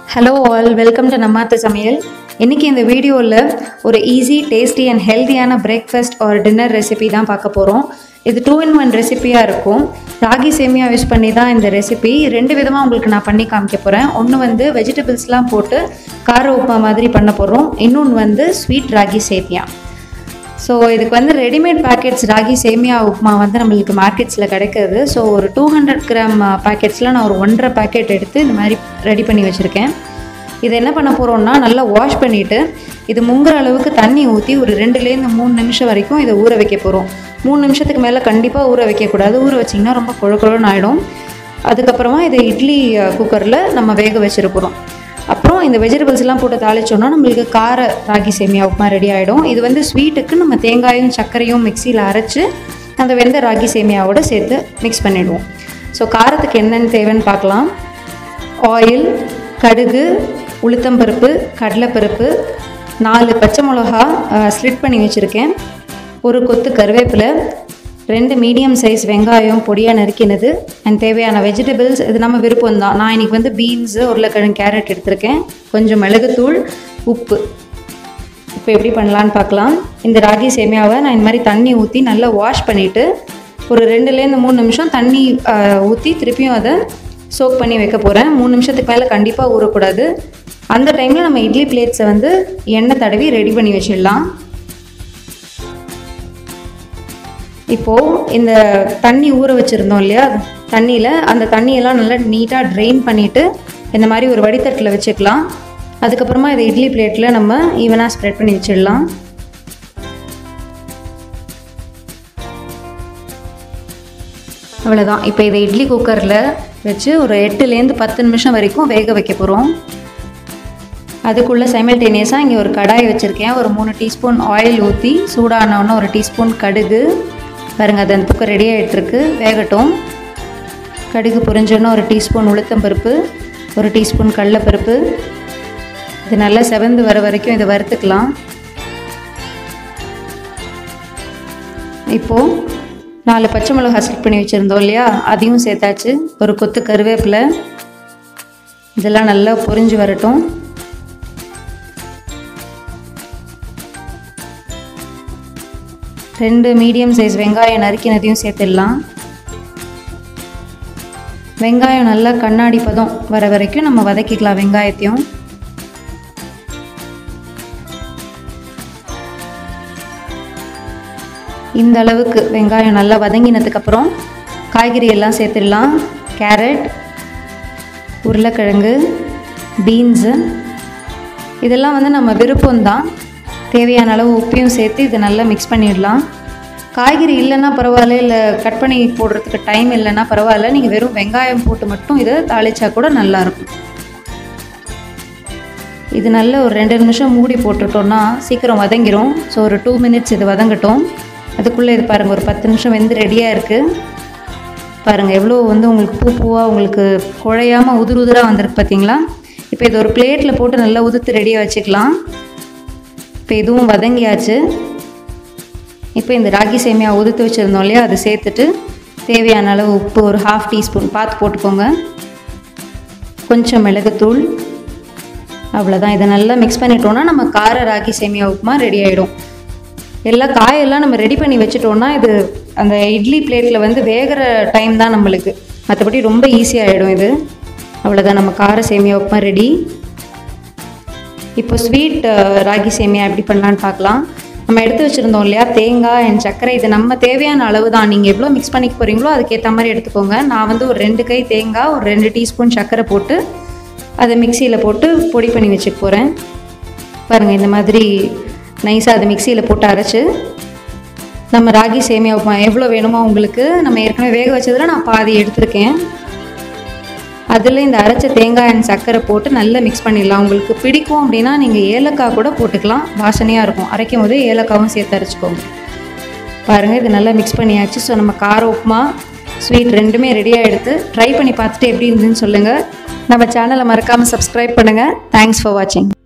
Hello all, welcome to Nammathu Samayal. இன்னைக்கு இந்த வீடியோல ஒரு ஈஸி, டேஸ்டி அண்ட் ஹெல்தியான பிரேக்ஃபாஸ்ட் ஆர் டின்னர் ரெசிபி தான் பார்க்க போறோம். இது 2-in-1 ரெசிபியா இருக்கும். ராகி சேமியா யூஸ் பண்ணி தான் இந்த ரெசிபி ரெண்டு விதமா உங்களுக்கு நான் பண்ணி காமிக்க போறேன். ஒன்னு வந்து வெஜிடபிள்ஸ்லாம் போட்டு கார உப்புமா மாதிரி பண்ண போறோம். இன்னொன்னு வந்து ஸ்வீட் ராகி சேமியா. ஸோ இதுக்கு வந்து ரெடிமேட் பேக்கெட்ஸ் ராகி சேமியா உப்புமா வந்து நம்மளுக்கு மார்க்கெட்ஸில் கிடைக்கிது. ஸோ ஒரு 200 கிராம் பேக்கெட்ஸில் நான் ஒரு 1.5 பேக்கெட் எடுத்து இந்த மாதிரி ரெடி பண்ணி வச்சுருக்கேன். இது என்ன பண்ண போகிறோம்னா நல்லா வாஷ் பண்ணிவிட்டு இது முங்குற அளவுக்கு தண்ணி ஊற்றி ஒரு 2லேருந்து 3 நிமிஷம் வரைக்கும் இதை ஊற வைக்க போகிறோம். 3 நிமிஷத்துக்கு மேலே கண்டிப்பாக ஊற வைக்கக்கூடாது. ஊற வச்சிங்கன்னா ரொம்ப குழக்குழன்னு ஆகிடும். அதுக்கப்புறமா இதை இட்லி குக்கரில் நம்ம வேக வச்சுருக்கிறோம். அப்புறம் இந்த வெஜிடபிள்ஸ்லாம் போட்டு தாளிச்சோன்னா நம்மளுக்கு கார ராகி சேமியா உப்புமா ரெடி ஆகிடும். இது வந்து ஸ்வீட்டுக்கு நம்ம தேங்காயும் சர்க்கரையும் மிக்சியில் அரைச்சி அந்த வெந்த ராகி சேமியாவோடு சேர்த்து மிக்ஸ் பண்ணிவிடுவோம். ஸோ காரத்துக்கு என்னென்ன தேவைன்னு பார்க்கலாம். ஆயில், கடுகு, உளுத்தம்பருப்பு, கடலைப்பருப்பு, 4 பச்சை மிளகா ஸ்லிட் பண்ணி வச்சுருக்கேன், ஒரு கொத்து கருவேப்பிலை, 2 மீடியம் சைஸ் வெங்காயம் பொடியாக நறுக்கினது அண்ட் தேவையான வெஜிடபிள்ஸ் இது நம்ம விருப்பம் தான். நான் இன்றைக்கி வந்து பீன்ஸு, உருளைக்கிழங்கு, கேரட் எடுத்திருக்கேன், கொஞ்சம் மிளகுத்தூள், உப்பு. இப்போ எப்படி பண்ணலான்னு பார்க்கலாம். இந்த ராகி சேமியாவை நான் இந்த மாதிரி தண்ணி ஊற்றி நல்லா வாஷ் பண்ணிவிட்டு ஒரு 2லேருந்து 3 நிமிஷம் தண்ணி ஊற்றி திருப்பியும் அதை சோக் பண்ணி வைக்க போகிறேன். 3 நிமிஷத்துக்கு மேலே கண்டிப்பாக ஊறக்கூடாது. அந்த டைமில் நம்ம இட்லி பிளேட்ஸை வந்து எண்ணெய் தடவி ரெடி பண்ணி வச்சிடலாம். இப்போது இந்த தண்ணி ஊற வச்சுருந்தோம் இல்லையா, தண்ணியில் அந்த தண்ணியெல்லாம் நல்லா நீட்டாக ட்ரெயின் பண்ணிவிட்டு இந்த மாதிரி ஒரு வடித்தட்டில் வச்சுக்கலாம். அதுக்கப்புறமா இதை இட்லி பிளேட்டில் நம்ம ஈவனாக ஸ்ப்ரெட் பண்ணி வச்சிடலாம். அவ்வளோதான். இப்போ இதை இட்லி குக்கரில் வச்சு ஒரு 8லேருந்து 10 நிமிஷம் வரைக்கும் வேக வைக்க போகிறோம். அதுக்குள்ளே சைமல்டேனியஸாக இங்கே ஒரு கடாய் வச்சுருக்கேன். ஒரு 3 டீஸ்பூன் ஆயில் ஊற்றி சூடானோன்னு ஒரு டீஸ்பூன் கடுகு, பாருங்கள் அது அந்த பக்கம் ரெடி ஆகிட்டுருக்கு, வேகட்டும். கடுகு பொரிஞ்சோன்னா ஒரு டீஸ்பூன் உளுத்தம்பருப்பு, ஒரு டீஸ்பூன் கடலைப்பருப்பு, இது நல்லா செவந்து வர வரைக்கும் இதை வறுத்துக்கலாம். இப்போது 4 பச்சை மிளகா ஸ்லிட் பண்ணி வச்சுருந்தோம் இல்லையா, அதையும் சேர்த்தாச்சு. ஒரு கொத்து கருவேப்பிலை, இதெல்லாம் நல்லா பொரிஞ்சு வரட்டும். ரெண்டு மீடியம் சைஸ் வெங்காயம் நறுக்கினதையும் சேர்த்துடலாம். வெங்காயம் நல்லா கண்ணாடி பதம் வர வரைக்கும் நம்ம வதக்கிக்கலாம் வெங்காயத்தையும். இந்த அளவுக்கு வெங்காயம் நல்லா வதங்கினதுக்கப்புறம் காய்கறி எல்லாம் சேர்த்துடலாம். கேரட், உருளைக்கிழங்கு, பீன்ஸு, இதெல்லாம் வந்து நம்ம விருப்பம்தான். தேவையான அளவு உப்பையும் சேர்த்து இதை நல்லா மிக்ஸ் பண்ணிடலாம். காய்கறி இல்லைன்னா பரவாயில்ல, இல்லை கட் பண்ணி போடுறதுக்கு டைம் இல்லைன்னா பரவாயில்ல, நீங்கள் வெறும் வெங்காயம் போட்டு மட்டும் இதை தாளிச்சா கூட நல்லாயிருக்கும். இது நல்ல ஒரு 2 நிமிஷம் மூடி போட்டுட்டோன்னா சீக்கிரம் வதங்கிடும். ஸோ ஒரு 2 மினிட்ஸ் இது வதங்கட்டும். அதுக்குள்ளே இது பாருங்கள் ஒரு 10 நிமிஷம் வெந்து ரெடியாக இருக்குது. பாருங்கள் எவ்வளோ வந்து உங்களுக்கு பூவாக உங்களுக்கு குழையாமல் உதிராக வந்திருக்கு பார்த்தீங்களா. இப்போ இது ஒரு பிளேட்டில் போட்டு நல்லா உதுத்து ரெடியாக வச்சுக்கலாம். இப்போ இதுவும் வதங்கியாச்சு. இப்போ இந்த ராகி சேமியா உதுத்து வச்சுருந்தோம் இல்லையா, அதை சேர்த்துட்டு தேவையான அளவு உப்பு ஒரு 1/2 டீஸ்பூன் பார்த்து போட்டுக்கோங்க, கொஞ்சம் மிளகுத்தூள், அவ்வளோதான். இதை நல்லா மிக்ஸ் பண்ணிட்டோன்னா நம்ம கார ராகி சேமியா உப்புமா ரெடி ஆகிடும். எல்லா காயெல்லாம் நம்ம ரெடி பண்ணி வச்சுட்டோன்னா இது அந்த இட்லி பிளேட்டில் வந்து வேகிற டைம் தான் நம்மளுக்கு, மற்றபடி ரொம்ப ஈஸியாகிடும் இது. அவ்வளோதான், நம்ம கார சேமியா உப்புமா ரெடி. இப்போ ஸ்வீட் ராகி சேமியா எப்படி பண்ணலான்னு பார்க்கலாம். நம்ம எடுத்து வச்சுருந்தோம் இல்லையா தேங்காய் அண்ட் சர்க்கரை, இது நம்ம தேவையான அளவு தான். நீங்கள் எவ்வளோ மிக்ஸ் பண்ணிக்க போகிறீங்களோ அதுக்கேற்ற மாதிரி எடுத்துக்கோங்க. நான் வந்து ஒரு 2 கை தேங்காய், ஒரு 2 டீஸ்பூன் சர்க்கரை போட்டு அதை மிக்சியில் போட்டு பொடி பண்ணி வச்சுக்க போகிறேன். பாருங்கள் இந்த மாதிரி நைஸாக அதை மிக்சியில் போட்டு அரைச்சி நம்ம ராகி சேமியா உப்புமா எவ்வளோ வேணுமோ உங்களுக்கு, நம்ம ஏற்கனவே வேக வச்சதில் நான் பாதி எடுத்திருக்கேன், அதில் இந்த அரைச்ச தேங்காய் அண்ட் சர்க்கரை போட்டு நல்லா மிக்ஸ் பண்ணிடலாம். உங்களுக்கு பிடிக்கும் அப்படின்னா நீங்கள் ஏலக்காய் கூட போட்டுக்கலாம், வாசனையாக இருக்கும். அரைக்கும் போது ஏலக்காவும் சேர்த்து அரைச்சிக்கோங்க. பாருங்கள் இது நல்லா மிக்ஸ் பண்ணியாச்சு. ஸோ நம்ம கார உப்புமா ஸ்வீட் ரெண்டுமே ரெடியாக எடுத்து ட்ரை பண்ணி பார்த்துட்டு எப்படி இருந்துன்னு சொல்லுங்கள். நம்ம சேனலை மறக்காமல் சப்ஸ்கிரைப் பண்ணுங்கள். தேங்க்ஸ் ஃபார் வாட்சிங்.